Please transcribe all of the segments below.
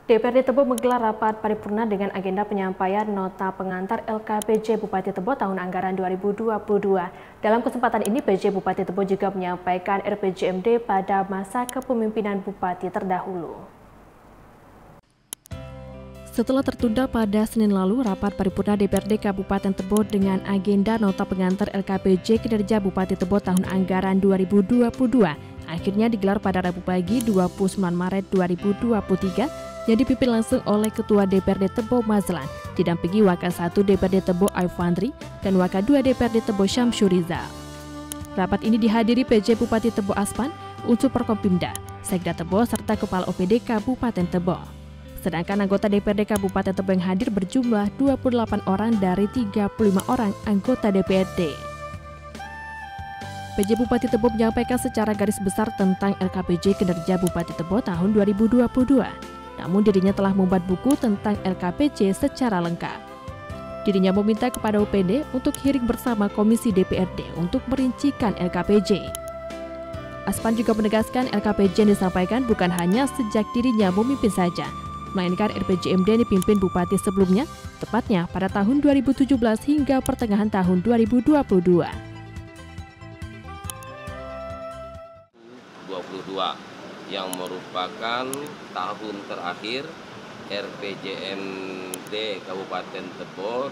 DPRD Tebo menggelar rapat paripurna dengan agenda penyampaian nota pengantar LKPJ Bupati Tebo tahun anggaran 2022. Dalam kesempatan ini, PJ Bupati Tebo juga menyampaikan RPJMD pada masa kepemimpinan Bupati terdahulu. Setelah tertunda pada Senin lalu, rapat paripurna DPRD Kabupaten Tebo dengan agenda nota pengantar LKPJ kinerja Bupati Tebo tahun anggaran 2022 akhirnya digelar pada Rabu pagi 29 Maret 2023 yang dipimpin langsung oleh Ketua DPRD Tebo Mazlan, didampingi Wakil 1 DPRD Tebo Aifandri dan Wakil 2 DPRD Tebo Syamsuriza. Rapat ini dihadiri PJ Bupati Tebo Aspan, unsur Porkompimda, Sekda Tebo serta Kepala OPD Kabupaten Tebo. Sedangkan anggota DPRD Kabupaten Tebo yang hadir berjumlah 28 orang dari 35 orang anggota DPRD. PJ Bupati Tebo menyampaikan secara garis besar tentang LKPJ kinerja Bupati Tebo tahun 2022. Namun dirinya telah membuat buku tentang LKPJ secara lengkap. Dirinya meminta kepada OPD untuk hearing bersama Komisi DPRD untuk merincikan LKPJ. Aspan juga menegaskan LKPJ yang disampaikan bukan hanya sejak dirinya memimpin saja, melainkan RPJMD yang dipimpin Bupati sebelumnya, tepatnya pada tahun 2017 hingga pertengahan tahun 2022. 22 yang merupakan tahun terakhir RPJMD Kabupaten Tebo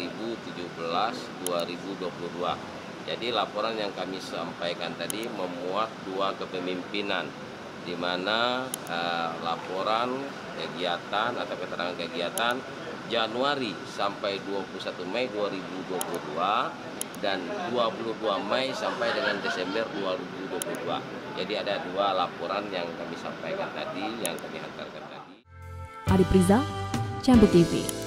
2017-2022. Jadi laporan yang kami sampaikan tadi memuat dua kepemimpinan, di mana laporan kegiatan atau keterangan kegiatan Januari sampai 21 Mei 2022 dan 22 Mei sampai dengan Desember 2022. Jadi ada dua laporan yang kami sampaikan tadi, yang kami hantarkan tadi. Arif Rizal, Jambi TV.